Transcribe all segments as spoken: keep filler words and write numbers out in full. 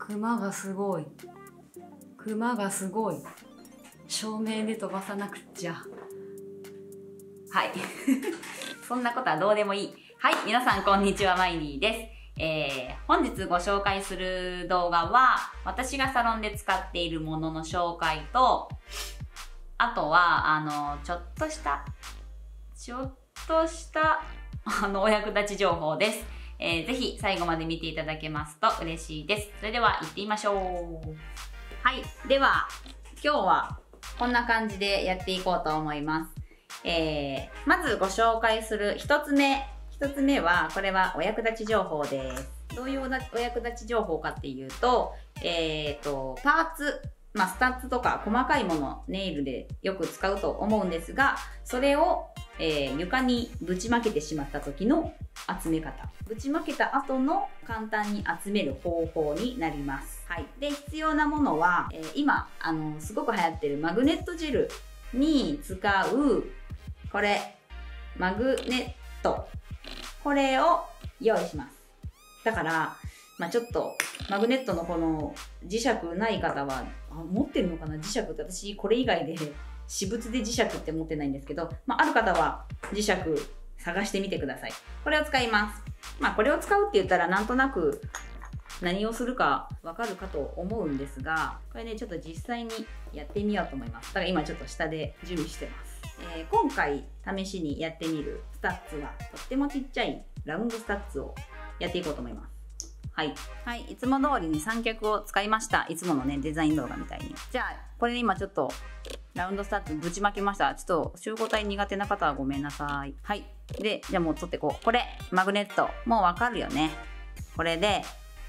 クマがすごい。クマがすごい。照明で飛ばさなくちゃ。はいそんなことはどうでもいい。はい、皆さんこんにちは、マイリーです。えー、本日ご紹介する動画は、私がサロンで使っているものの紹介と、あとは、あの、ちょっとした、ちょっとした、あの、お役立ち情報です。えー、ぜひ最後まで見ていただけますと嬉しいです。それでは行ってみましょう。はい、では、今日はこんな感じでやっていこうと思います。えー、まずご紹介する一つ目。一つ目は、これはお役立ち情報です。どういうお役立ち情報かっていうと、えーと、パーツ、まあ、スタッツとか細かいもの、ネイルでよく使うと思うんですが、それを、えー、床にぶちまけてしまった時の集め方。ぶちまけた後の簡単に集める方法になります。はい。で、必要なものは、えー、今、あの、すごく流行ってるマグネットジェルに使う、これ、マグネット。これを用意します。だから、まあちょっと、マグネットのこの磁石ない方は、あ、持ってるのかな磁石って。私、これ以外で私物で磁石って持ってないんですけど、まあある方は磁石探してみてください。これを使います。まあこれを使うって言ったらなんとなく何をするかわかるかと思うんですが、これね、ちょっと実際にやってみようと思います。だから今ちょっと下で準備してます。えー、今回試しにやってみるスタッツはとってもちっちゃいラウンドスタッツをやっていこうと思います。はい。はい。いつも通りに三脚を使いました。いつものね、デザイン動画みたいに。じゃあ、これで今ちょっとラウンドスタッツぶちまけました。ちょっと集合体苦手な方はごめんなさい。はい。で、じゃあもう取ってこう。これ、マグネット。もうわかるよね。これで、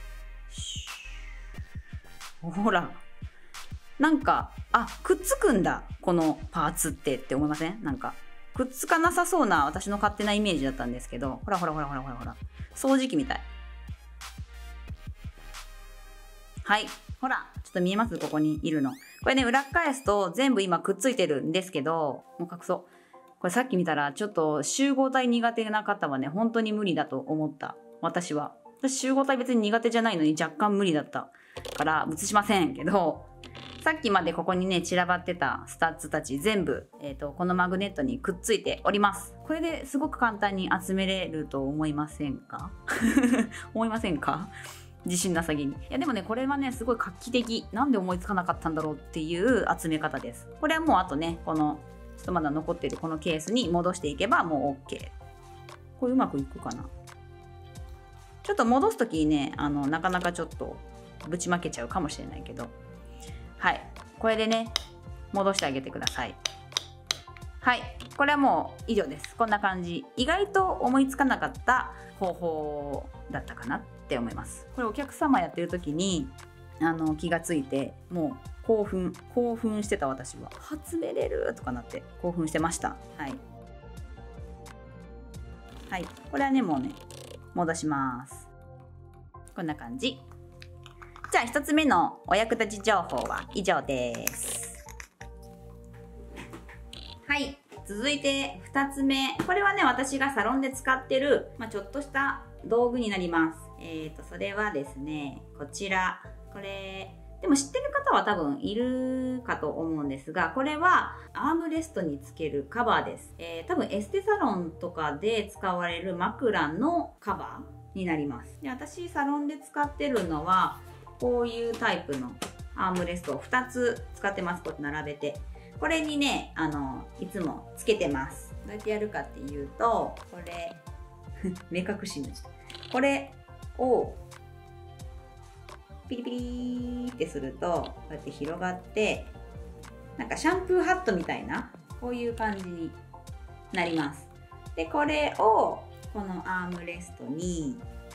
ほら。なんか、あ、くっつくんだ。このパーツってって思いません？なんか、くっつかなさそうな私の勝手なイメージだったんですけど、ほらほらほらほらほらほら。掃除機みたい。はい。ほら、ちょっと見えます？ここにいるの。これね、裏返すと全部今くっついてるんですけど、もう隠そう。これさっき見たら、ちょっと集合体苦手な方はね、本当に無理だと思った。私は。私集合体別に苦手じゃないのに若干無理だったから映しませんけど、さっきまでここにね散らばってたスタッツたち全部、えーと、このマグネットにくっついております。これですごく簡単に集めれると思いませんか思いませんか？自信なさげに。いやでもね、これはねすごい画期的。なんで思いつかなかったんだろうっていう集め方です。これはもうあとね、このちょっとまだ残ってるこのケースに戻していけばもう OK。これうまくいくかな？ちょっと戻すときにね、あのなかなかちょっとぶちまけちゃうかもしれないけど、はい、これでね戻してあげてください。はい、これはもう以上です。こんな感じ。意外と思いつかなかった方法だったかなって思います。これお客様やってる時にあの気がついて、もう興奮興奮してた私は集めれるとかなって興奮してました。はいはい、これはねもうね戻します。こんな感じ。じゃあひとつめのお役立ち情報は以上です。はい。続いてふたつめ。これはね、私がサロンで使ってる、まあ、ちょっとした道具になります。えーと、それはですね、こちら。これ、でも知ってる方は多分いるかと思うんですが、これはアームレストにつけるカバーです。えー、多分エステサロンとかで使われる枕のカバーになります。で、私サロンで使ってるのは、こういうタイプのアームレストをふたつ使ってます。こうやって並べて。これにね、あの、いつもつけてます。どうやってやるかっていうと、これ、目隠しになっちゃった。これを、ピリピリーってすると、こうやって広がって、なんかシャンプーハットみたいな、こういう感じになります。で、これを、このアームレストに、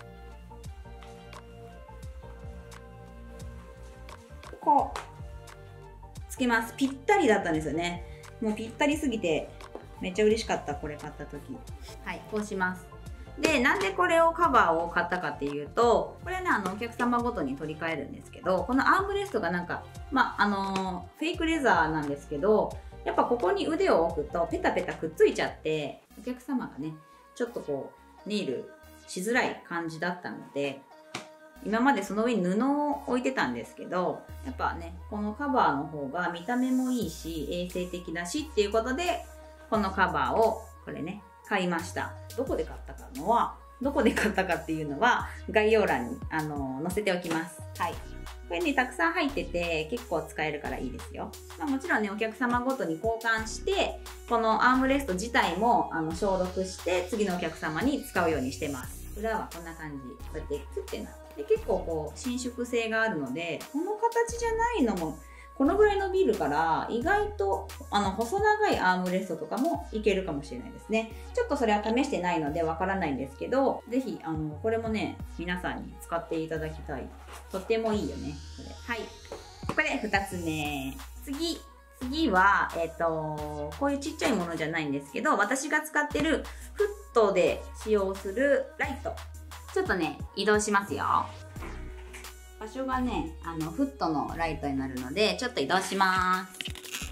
こうつけます。ぴったりだったんですよね。もうぴったりすぎてめっちゃ嬉しかった。これ買った時。はい、こうします。で、なんでこれをカバーを買ったかっていうと、これはね、あのお客様ごとに取り替えるんですけど、このアームレストがなんか、まああのフェイクレザーなんですけど、やっぱここに腕を置くとペタペタくっついちゃって、お客様がねちょっとこうネイルしづらい感じだったので、 今までその上に布を置いてたんですけど、やっぱね、このカバーの方が見た目もいいし、衛生的だしっていうことで、このカバーを、これね、買いました。どこで買ったかのは、どこで買ったかっていうのは、概要欄に、あのー、載せておきます。はい。これね、たくさん入ってて、結構使えるからいいですよ。まあ、もちろんね、お客様ごとに交換して、このアームレスト自体も、あの、消毒して、次のお客様に使うようにしてます。裏はこんな感じ。こうやってキュッてなって。で、結構こう、伸縮性があるので、この形じゃないのも、このぐらい伸びるから、意外と、あの、細長いアームレストとかもいけるかもしれないですね。ちょっとそれは試してないのでわからないんですけど、ぜひ、あの、これもね、皆さんに使っていただきたい。とってもいいよね、これ。はい。これふたつめ。次。次は、えっと、こういうちっちゃいものじゃないんですけど、私が使ってるフットで使用するライト。ちょっとね、移動しますよ。場所がね、あの、フットのライトになるので、ちょっと移動します。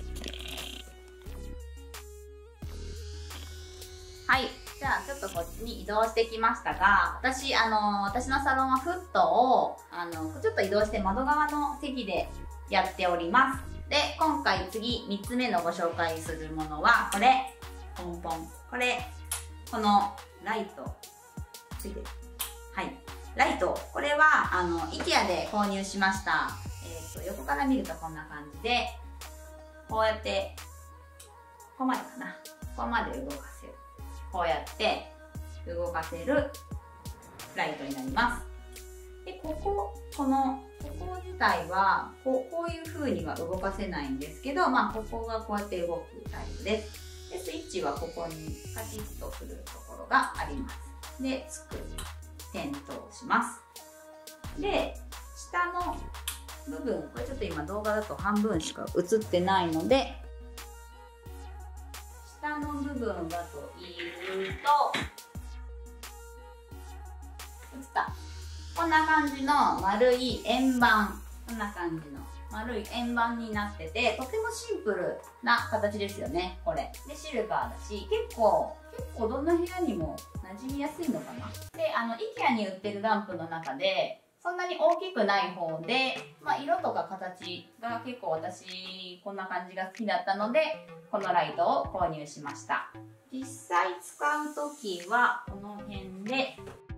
はい。じゃあ、ちょっとこっちに移動してきましたが、私、あの、私のサロンはフットを、あの、ちょっと移動して窓側の席でやっております。で、今回次みっつめのご紹介するものは、これ。ポンポン。これ、このライト。ついてる。はい。ライト。これは、あの、IKEA で購入しました。えっと、横から見るとこんな感じで、こうやって、ここまでかな。ここまで動かせる。こうやって動かせるライトになります。で、ここ、この、ここ自体はこう、こういう風には動かせないんですけど、まあ、ここがこうやって動くタイプです。で、スイッチはここにカチッとするところがあります。で、つく、点灯します。で、下の部分、これちょっと今動画だと半分しか映ってないので、下の部分だというと、映った。こんな感じの丸い円盤。こんな感じの丸い円盤になってて、とてもシンプルな形ですよね、これ。で、シルバーだし、結構、結構どんな部屋にも馴染みやすいのかな。で、あの、IKEA に売ってるランプの中で、そんなに大きくない方で、まあ、色とか形が結構私、こんな感じが好きだったので、このライトを購入しました。実際使うときは、この辺で、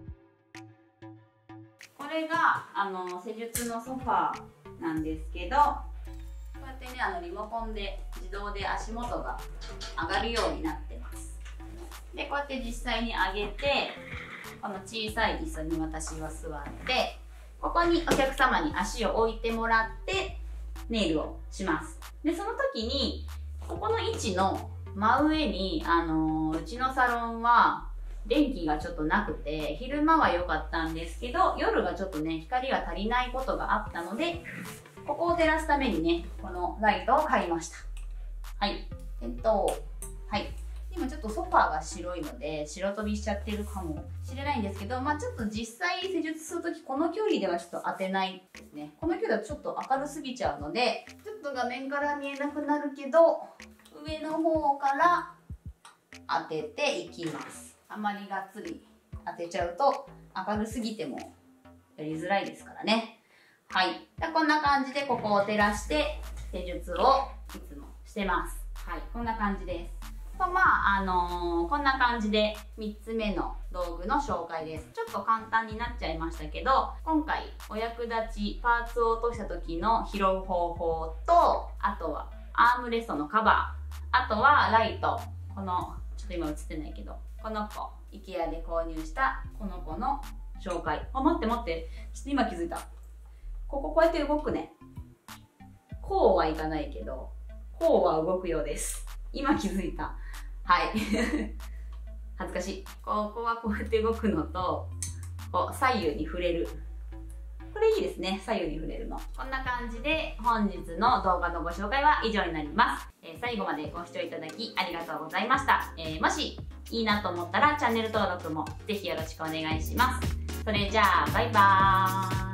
これが、あの、施術のソファーなんですけど、こうやってね、あの、リモコンで自動で足元が上がるようになってます。で、こうやって実際に上げて、この小さい椅子に私は座って、ここにお客様に足を置いてもらってネイルをします。で、その時にここの位置の真上に、あのー、うちのサロンは電気がちょっとなくて昼間は良かったんですけど、夜がちょっとね光が足りないことがあったので、ここを照らすためにねこのライトを買いました。はい。えっとはい今ちょっとソファーが白いので白飛びしちゃってるかもしれないんですけど、まあちょっと実際施術するときこの距離ではちょっと当てないですね。この距離だとちょっと明るすぎちゃうので、ちょっと画面から見えなくなるけど、上の方から当てていきます。あまりがっつり当てちゃうと明るすぎてもやりづらいですからね。はい。でこんな感じでここを照らして施術をいつもしてます。はい。こんな感じです。とまああのー、こんな感じでみっつめの道具の紹介です。ちょっと簡単になっちゃいましたけど、今回お役立ちパーツを落とした時の拾う方法と、あとはアームレストのカバー、あとはライト、このちょっと今映ってないけどこの子 IKEA で購入したこの子の紹介。あ、待って待って、ちょっと今気づいた。こここうやって動くね。こうはいかないけどこうは動くようです。今気づいた。はい恥ずかしい。ここはこうやって動くのと、こう左右に触れる。これいいですね、左右に触れるの。こんな感じで本日の動画のご紹介は以上になります。えー、最後までご視聴いただきありがとうございました。えー、もしいいなと思ったらチャンネル登録もぜひよろしくお願いします。それじゃあバイバーイ。